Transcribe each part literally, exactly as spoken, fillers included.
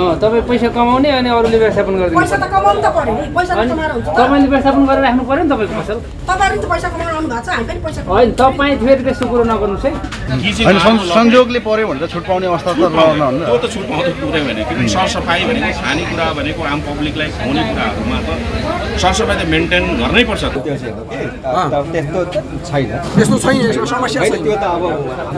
अँ तपाईँ पैसा कमाउने अनि अरूले व्यवस्थापन गरिदिनु पैसा त कमाउनु त पर्यो नि पैसा त कमाएर हुन्छ तपाईँले व्यवस्थापन गरेर राख्नु पर्यो नि तपाईँको पसल तपाईँहरू त पैसा कमाउन आउनु भएको छ हामी पनि पैसा होइन तपाईँ फेरि त्यस्तो कुरो नगर्नुहोस् है होइन संयोगले पर्यो भने त छुट पाउने अवस्था त रहन्न त्यो त छुट पाउँछ कुरै भने किनभने सरसफाइ भनेको खानेकुरा भनेको आम पब्लिकलाई खुवाउने कुराहरूमा त सरसफाइ त मेन्टेन गर्नै पर्छ त्यस्तो छैन त्यस्तो छैन यसको समस्या छैन त्यो त अब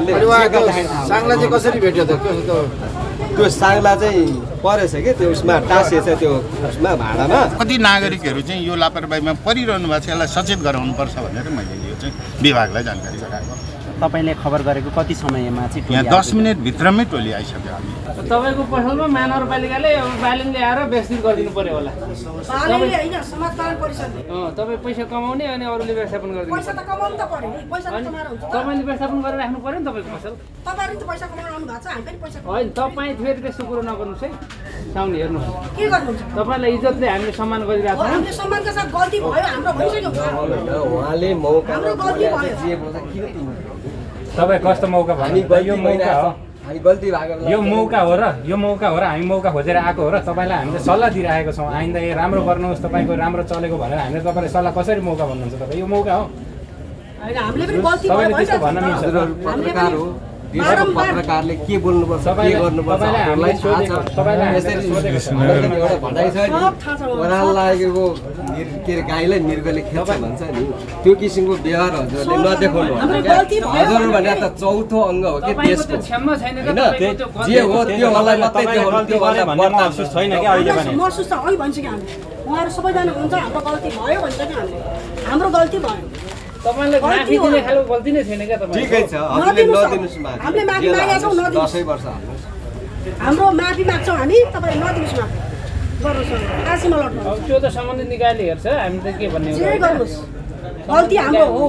साङ्ला चाहिँ कसरी भेट्यो त त्यो साङ्ला चाहिँ परेछ कि त्यो उसमा टाँसिएछ त्यो उसमा भाँडामा कति नागरिकहरू चाहिँ यो लापरवाहीमा परिरहनु भएको छ यसलाई सचेत गराउनुपर्छ भनेर मैले यो चाहिँ विभागलाई जानकारी गराएको तपाईले खबर गरेको कति समयमा चाहिँ यहाँ दस मिनट भित्रमै टोली आइसक्यो हामी तपाईको पसलमा महानगरपालिकाले अब बालिन ल्याएर व्यवस्थित गरिदिनु पर्यो होला बालिनले हैन समाजकरण परिषदले अँ तपाईँ पैसा कमाउने अनि अरूले व्यवस्थापन गरिदिनु पैसा त कमाउनु त पर्यो नि पैसा त कमाएर हुन्छ तपाईँले व्यवस्थापन गरेर राख्नु पर्यो नि तपाईँको पसल तपाईँहरू त पैसा कमाउन आउनु भएको छ हामी पनि पैसा होइन तपाईँ फेरि त्यस्तो कुरो नगर्नुहोस् है साउनी हेर्नुहोस् के गर्नुहुन्छ तपाईँलाई इज्जतले हामीले सम्मान गरिरहेको छौँ हामीले सम्मानका साथ गल्ती भयो हाम्रो भइसक्यो उहाँले मौका हाम्रो गल्ती भयो तपाईँ कस्तो मौका भन्नु यो मौका हो हामी गल्ती भएको यो मौका हो र यो मौका हो र हामी मौका खोजेर आएको हो र तपाईँलाई हामीले सल्लाह दिइरहेको छौँ आइन्दा यो राम्रो गर्नुहोस् तपाईँको राम्रो चलेको भनेर हामीले तपाईँलाई सल्लाह कसरी मौका भन्नुहुन्छ तपाईँ यो मौका हो हैन हामीले पनि गल्ती भयो तपाईँले त्यस्तो भन्न मिल्छ पत्रकार हो देशको पत्रकारले के बोल्नुपर्छ के गर्नुपर्छ हामीलाई थाहा छ एउटा भनाइ छ नि ओराल लागेको के अरे गाईलाई मृगले खेल्छ भन्छ नि त्यो किसिमको व्यवहार हजुरले नदेखाउनु हजुर भने त चौथो अङ्ग हो कि देशको छैन जे हो त्यो मलाई मात्रै देखाउनु त्यो भन्दा महसुस छैन कि अहिले पनि महसुस छ अहिले भन्छ कि हामी उहाँहरू सबैजना हुन्छ हाम्रो गल्ती भयो भन्छ कि हामीले हाम्रो गल्ती भयो तपाईले माफी दिने खालको गल्ती नै छैन क्या तपाईँ ठिकै छ हामीले नदिनुस् माफी हामीले माफी मागेका छौँ नदिनुस् दसैँ वर्ष हाल्नुहोस् हाम्रो माफी माग्छौँ हामी तपाईँ नदिनुस् माफी गर्नुहोस् काशीमा लड्नु अब त्यो त सम्बन्धित निकायले हेर्छ हामी त के भन्ने जे गर्नुहोस् गल्ती हाम्रो हो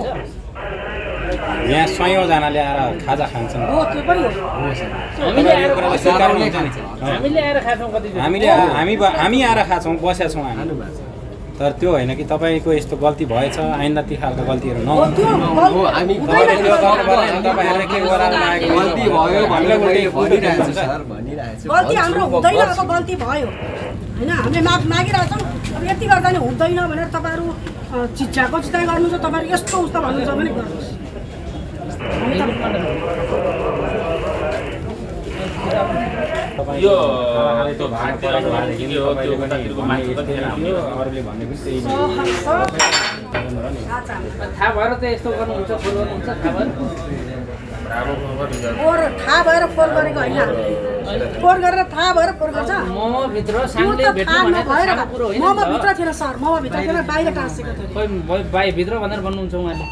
यहाँ सयौँजनाले आएर खाजा खान्छन् हो त्यो पनि हो हामीले आएर हामीले आएर खान्छौँ कति हामीले हामी हामी आएर खान्छौँ बसेका छौँ हामी तर त्यो होइन कि तपाईँको यस्तो गल्ती भएछ आइन्दा ती खालको गल्तीहरू नहुनु हामी तपाईँहरूले के गराउनु लागेको गल्ती भयो भनेर मैले भनिरहेको छु सर भनिरहेको छु गल्ती हाम्रो हुँदैन अब गल्ती भयो होइन हामीले माफ मागिरहेको छौँ अब यति गर्दा नि हुँदैन भनेर तपाईँहरू चिच्याको चिताइ गर्नुहुन्छ तपाईँहरू यस्तो उस्तो भन्नुहुन्छ भने गर्नुहोस् यो त्यो भारतीय के हो त्यो कतातिरको मान्छे त थिएन अरूले भन्ने पनि त्यही थाहा भएर त यस्तो गर्नुहुन्छ फोन गर्नुहुन्छ थाहा भएर फोहोर थाहा भएर फोहोर गरेको होइन हामीले फोहोर गरेर थाहा भएर फोहोर गर्छ मोमोभित्र साङ्ले भेट्नु भने त सानो कुरो होइन मोमो भित्र थिएन सर मोमो भित्र थिएन बाहिर टाँसेको थियो खोइ बाहिर भित्र भनेर भन्नुहुन्छ उहाँले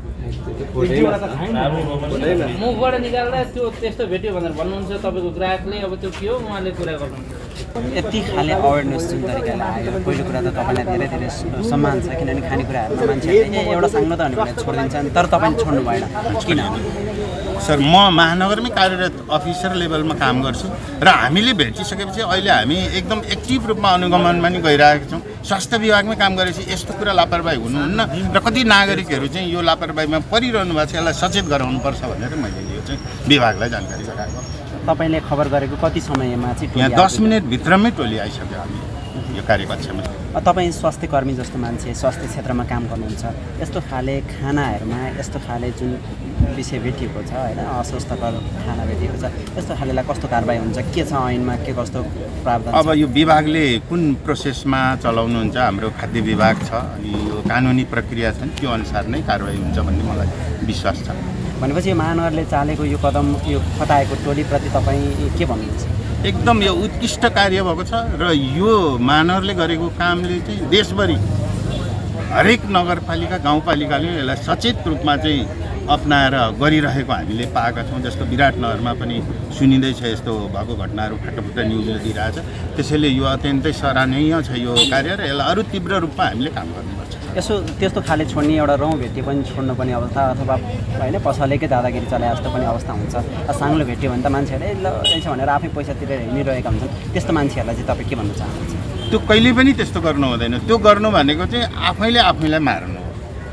मुखबाट निकाल्दा त्यो त्यस्तो भेट्यो भनेर भन्नुहुन्छ तपाईँको ग्राहकले अब त्यो के हो उहाँले कुरा गर्नुहुन्छ यति खाले अवेरनेस जुन तरिकाले आयो पहिलो कुरा त तपाईँलाई धेरै धेरै सम्मान छ किनभने खानेकुराहरूमा मान्छेहरूले एउटा साङ्लो त भने छोडिदिन्छन् तर तपाईँले छोड्नु भएन किन सर म महानगरमै कार्यरत अफिसर लेभलमा काम गर्छु र हामीले भेटिसकेपछि अहिले हामी एकदम एक्टिभ रूपमा अनुगमनमा नि गइरहेका छौँ स्वास्थ्य विभागमै काम गरेपछि यस्तो कुरा लापरवाही हुनुहुन्न र कति नागरिकहरू चाहिँ यो लापरवाहीमा परिरहनु भएको छ यसलाई सचेत गराउनुपर्छ भनेर मैले यो चाहिँ विभागलाई जानकारी गराएको तपाईँले खबर गरेको कति समयमा चाहिँ यहाँ दस मिनट भित्रमै टोली आइसक्यो हामी यो कार्यकक्षमा तपाईँ स्वास्थ्य कर्मी जस्तो मान्छे स्वास्थ्य क्षेत्रमा काम गर्नुहुन्छ यस्तो खाले खानाहरूमा यस्तो खाले जुन विषय भेटिएको छ होइन अस्वस्थकर खाना भेटिएको छ यस्तो खालेलाई कस्तो कारबाही हुन्छ के छ ऐनमा के कस्तो प्रावधान अब यो विभागले कुन प्रोसेसमा चलाउनुहुन्छ हाम्रो खाद्य विभाग छ अनि यो कानुनी प्रक्रिया छ त्यो अनुसार नै कारबाही हुन्छ भन्ने मलाई विश्वास छ भनेपछि यो महानगरले चालेको यो कदम यो खटाएको टोलीप्रति तपाईँ के भन्नुहुन्छ एकदम यो उत्कृष्ट कार्य भएको छ र यो महानगरले गरेको कामले चाहिँ देशभरि हरेक नगरपालिका गाउँपालिकाले यसलाई सचेत रूपमा चाहिँ अपनाएर गरिरहेको हामीले पाएका छौँ जस्तो विराटनगरमा पनि सुनिँदैछ यस्तो भएको घटनाहरू फाटाफुट्टा न्युजले दिइरहेछ त्यसैले यो अत्यन्तै सराहनीय छ यो कार्य र यसलाई अरू तीव्र रूपमा हामीले काम गर्नुपर्छ यसो त्यस्तो खाले छोड्ने एउटा रौँ भेट्यो पनि छोड्नु पर्ने अवस्था अथवा होइन पसलेकै दादागिरी चलाए जस्तो पनि अवस्था हुन्छ साङ्लो भेट्यो भने त मान्छेहरूले ल रहेछ भनेर आफै पैसा तिरेर हिँडिरहेका हुन्छन् त्यस्तो मान्छेहरूलाई चाहिँ तपाईँ के भन्न चाहनुहुन्छ त्यो कहिले पनि त्यस्तो गर्नु हुँदैन त्यो गर्नु भनेको चाहिँ आफैले आफैलाई मार्नु हो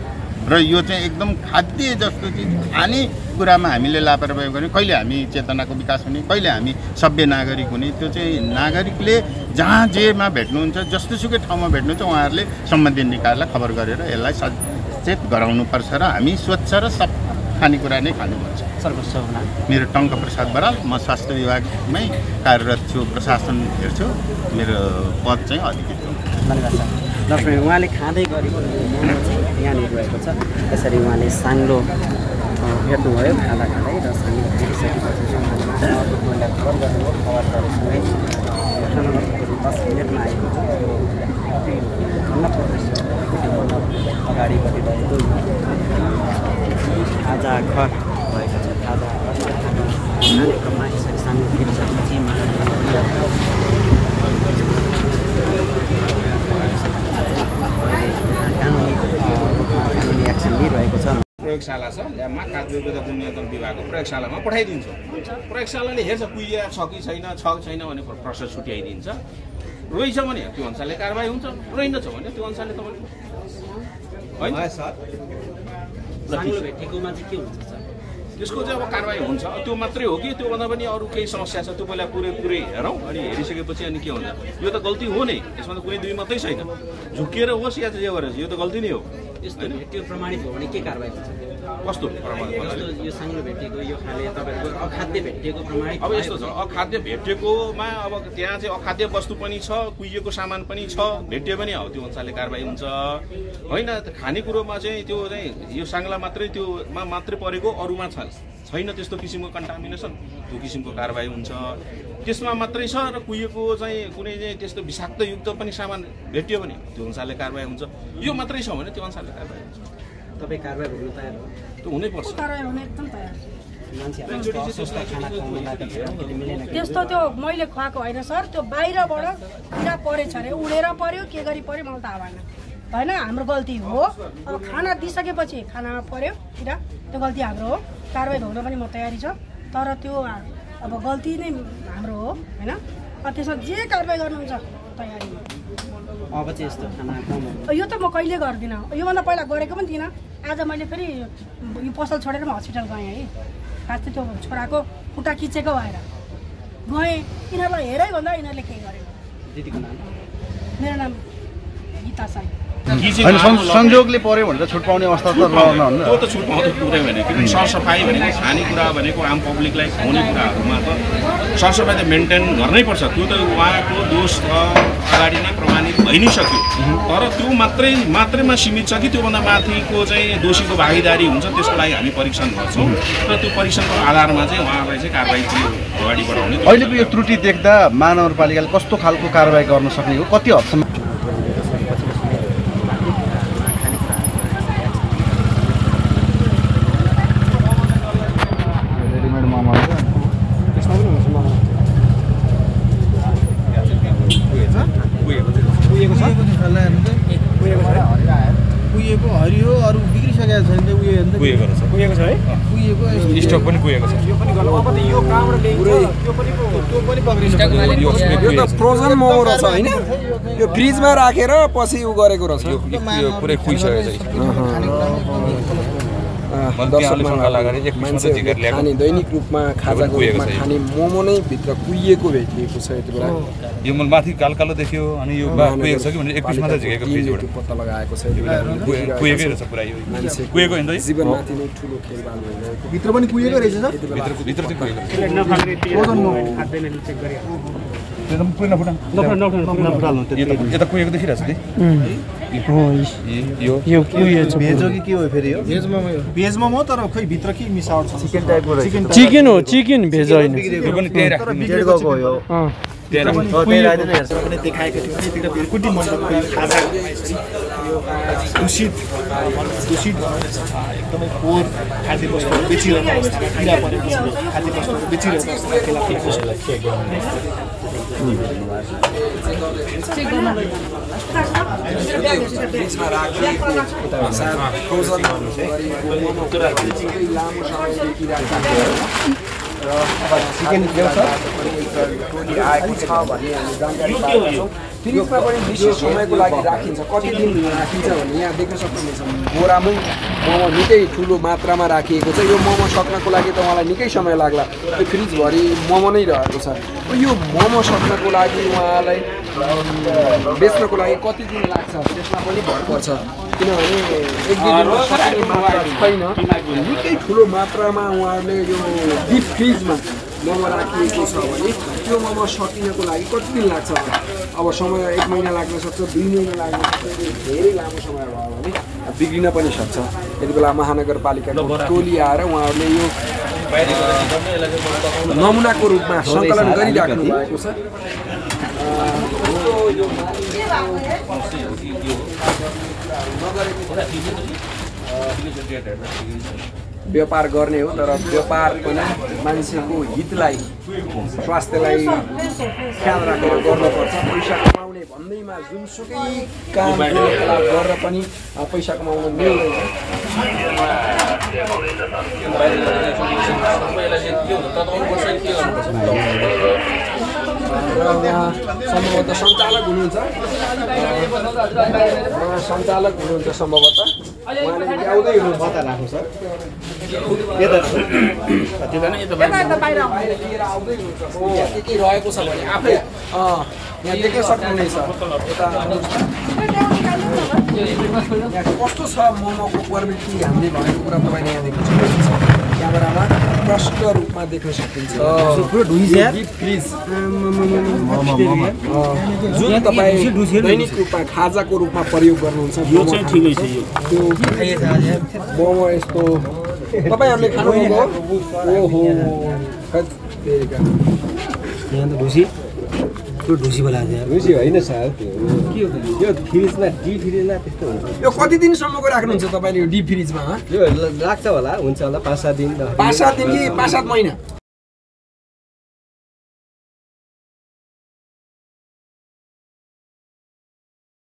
र यो चाहिँ एकदम खाद्य जस्तो चिज खाने कुरामा हामीले लापरवाही गर्ने कहिले हामी चेतनाको विकास हुने कहिले हामी सभ्य नागरिक हुने त्यो चाहिँ नागरिकले जहाँ जेमा भेट्नुहुन्छ जस्तोसुकै ठाउँमा भेट्नुहुन्छ उहाँहरूले सम्बन्धित निकायलाई खबर गरेर यसलाई सचेत गराउनुपर्छ र हामी स्वच्छ र सफा खानेकुरा नै खानुपर्छ। मेरो टङ्क प्रसाद बराल, म स्वास्थ्य विभागमै कार्यरत छु, प्रशासन हेर्छु, मेरो पद चाहिँ अधिकृत हो। धन्यवाद सर। डक्टर उहाँले खाँदै गरेको मोमो चाहिँ यहाँनिर रहेको छ। त्यसरी उहाँले साङ्लो हेर्नुभयो खाँदा खाँदै र साङ्लो हेरिसकेपछि चाहिँ अर्को कोहीलाई खबर गर्नुभयो। खबर गरेसँगै दस मिनटमा आएको अगाडिपट्टि रहेको खाजा घर भएको छ। खाजा घरमा यसरी साङ्लो हेरिसकेपछि कानुनी एक्सन लिइरहेको छ। प्रयोगशाला छ, ल्याबमा खाद्य उपभोक्ता नियन्त्रण विभागको प्रयोगशालामा पठाइदिन्छौँ। प्रयोगशालाले हेर्छ कुहिया छ कि छैन, छ कि छैन भने प्रश्न छुट्याइदिन्छ। रोइछ भने त्यो अनुसारले कारबाही हुन्छ, रोइनछ भने त्यो अनुसारले तपाईँले होइन सर साङ्लो भेटेकोमा चाहिँ के हुन्छ सर? त्यसको चाहिँ अब कारबाही हुन्छ। त्यो मात्रै हो कि त्योभन्दा पनि अरू केही समस्या छ, त्यो पहिला पुरै पुरै हेरौँ, अनि हेरिसकेपछि अनि के हुन्छ। यो त गल्ती हो नै, यसमा त कुनै दुई मात्रै छैन। झुकिएर होस् या चाहिँ जे गरेर यो त गल्ती नै हो। यस्तो भेटियो प्रमाणित हो भने के कारबाही हुन्छ? कस्तो प्रमाणित? यो साङ्लो भेटिएको यो खाले तपाईँहरूको अखाद्य भेटिएको प्रमाणित अब यस्तो छ, अखाद्य भेटिएकोमा अब त्यहाँ चाहिँ अखाद्य वस्तु पनि छ, कुहिएको सामान पनि छ, भेटियो भने हो त्यो अनुसारले कारबाही हुन्छ। होइन खानेकुरोमा चाहिँ त्यो चाहिँ यो साङ्ला मात्रै त्योमा मात्रै परेको, अरूमा छ छैन त्यस्तो किसिमको कन्टामिनेसन, त्यो किसिमको कारबाही हुन्छ। त्यसमा मात्रै छ र कुहिएको चाहिँ कुनै चाहिँ त्यस्तो विषाक्त युक्त पनि सामान भेटियो भने त्यो अनुसारले कारबाही हुन्छ। यो मात्रै छ भने त्यो अनुसारले कारबाही हुन्छ। तपाईँ कारबाही भोग्नु तयार हो? त्यो हुनैपर्छ। त्यस्तो त्यो मैले खुवाएको होइन सर, त्यो बाहिरबाट किरा परेछ अरे, उडेर पर्यो के गरी पर्यो मलाई थाहा भएन होइन, हाम्रो गल्ती हो। अब खाना दिइसकेपछि खानामा पर्यो किरा, त्यो गल्ती हाम्रो हो। कारबाही भोग्न पनि म तयारी छ, तर त्यो अब गल्ती नै हाम्रो हो होइन। त्यसमा जे कारबाही गर्नुहुन्छ तयारीमा। अब चाहिँ यस्तो खाना यो त म कहिले गर्दिनँ, योभन्दा पहिला गरेको पनि थिइनँ। आज मैले फेरि यो पसल छोडेर म हस्पिटल गएँ है, खास त्यो छोराको खुट्टा खिचेको भएर गएँ। यिनीहरूलाई हेरै भन्दा यिनीहरूले केही गरेको। दिदीको नाम? मेरो नाम गीता साई। संयोगले पर्यो भने त छुट पाउने अवस्था त रहन्न। त्यो त छुट पाउँदै पुरै होइन, किनभने सरसफाइ भनेको खानेकुरा भनेको आम पब्लिकलाई खुवाउने कुराहरूमा त सरसफाइ त मेन्टेन गर्नै पर्छ। त्यो त उहाँको दोष अगाडि नै प्रमाणित भइ नै सक्यो, तर त्यो मात्रै मात्रैमा सीमित छ कि त्योभन्दा माथिको चाहिँ दोषीको भागीदारी हुन्छ। त्यसको लागि हामी परीक्षण गर्छौँ र त्यो परीक्षणको आधारमा चाहिँ उहाँलाई चाहिँ कारबाही अगाडि बढाउने। अहिलेको यो त्रुटि देख्दा महानगरपालिकाले कस्तो खालको कारबाही गर्न सक्ने हो, कति हदसम्म? कुहिएको हरियो अरू बिग्रिसकेको छैन त उयो अन्त कुहिएको रहेछ कुहिएको छ है कुहिएको स्टक पनि कुहिएको छ यो पनि गलो अब त यो कहाँबाट ल्याइन्छ त्यो पनि त्यो पनि पक्रिनु यो त फ्रोजन मोमो रहेछ हैन यो फ्रिजमा राखेर पछि उ गरेको रहेछ यो पुरै कुहिसकेको छ खाने दैनिक रूपमा खाजाको रूपमा खाने मोमो नै भित्र कुहिएको भेटिएको छ यति बेला यो मन माथि कालो कालो देखियो अनि यो कुहिएको छ कि भने एक पिस मात्र झिकेको फ्रिजबाट पत्ता लगाएको छ कुहिएकै रहेछ पुरा यो कुहिएको हैन त जीवनमाथि नै ठुलो खेलबाड भइरहेको भित्र पनि कुहिएको रहेछ सर भित्र भित्र चाहिँ कुहिएको नफाल्ने फ्रोजन मोमो खादैन चेक गरे त्यो त पुरै नफुटा नफुटा नफुटाल्नु यो त यो त कुहिएको देखिरहेछ नि हो यो यो कुहिएको छ भेज हो कि के हो फेरि यो भेज मोमो यो भेज मोमो तर खै भित्र के मिसावट छ चिकन टाइपको रहेछ चिकन हो चिकन भेज हैन यो पनि त्यही राख्नु डेढ गएको हो यो अ त्यही राख्नु त्यही राख्दैन हेर्छ पनि देखाएको थियो नि त्यो बिरकुटी मण्डपको यो खाजा यो दूषित दूषित एकदमै फोहोर खाद्य वस्तुहरू बेचिरहेको अवस्था किरा परेको छ खाद्य वस्तुहरू बेचिरहेको अवस्था त्यसलाई चेक चिकन ल्याउँछ टोली आएको छ भन्ने हामी जानकारी पाएका छौँ फ्रिजमा पनि विशेष समयको लागि राखिन्छ कति दिन राखिन्छ भने यहाँ देख्न सक्नुहुन्छ बोरामै मोमो निकै ठुलो मात्रामा राखिएको छ यो मोमो सक्नको लागि त उहाँलाई निकै समय लाग्ला त्यो फ्रिजभरि मोमो नै रहेको छ यो मोमो सक्नको लागि उहाँलाई बेच्नको लागि कति दिन लाग्छ त्यसमा पनि भर पर्छ किनभने एक दुई दिनमा सक्ने मात्रा छैन निकै ठुलो मात्रामा उहाँहरूले यो डिप फ्रिजमा मोमो राखिएको छ भने त्यो मोमो सकिनको लागि कति दिन लाग्छ अब समय एक महिना लाग्न सक्छ दुई महिना लाग्न सक्छ धेरै लामो समय भयो भने बिग्रिन पनि सक्छ यति बेला महानगरपालिकाको टोली आएर उहाँहरूले यो नमुनाको रूपमा सङ्कलन गरिराख्नु भएको छ व्यापार गर्ने हो तर व्यापार पनि मान्छेको हितलाई स्वास्थ्यलाई ख्याल राखेर गर्नुपर्छ पैसा कमाउने भन्दैमा जुनसुकै काम क्रियाकलाप गरेर पनि पैसा कमाउन मिल्दैन सम्भवतः सञ्चालक हुनुहुन्छ सञ्चालक हुनुहुन्छ सम्भवतः उहाँले ल्याउँदै हुनुहुन्छ त राख्नु सर यता लिएर आउँदै हुनुहुन्छ के के रहेको छ भने आफै यहाँ देख्न सक्नुहुनेछ यहाँ कस्तो छ मोमोको क्वालिटी हामीले भनेको कुरा तपाईँले यहाँ देख्न सक्नुहुन्छ क्यामेरामा प्रष्ट रूपमा देख्न सकिन्छ फ्रिज जुन तपाईँ दैनिक रूपमा खाजाको रूपमा प्रयोग गर्नुहुन्छ यो चाहिँ ठिकै छ यो मोमो यस्तो तपाईँहरूले खानुभएको ओहो यहाँ त ढुसी त्यो ढुसी बोला ढुसी होइन सर त्यो के हो यो फ्रिजमा डिप फ्रिजमा त्यस्तो हुन्छ यो कति दिनसम्मको राख्नुहुन्छ तपाईँले यो डिप फ्रिजमा यो लाग्छ होला हुन्छ होला पाँच सात दिन पाँच सात दिन कि पाँच सात महिना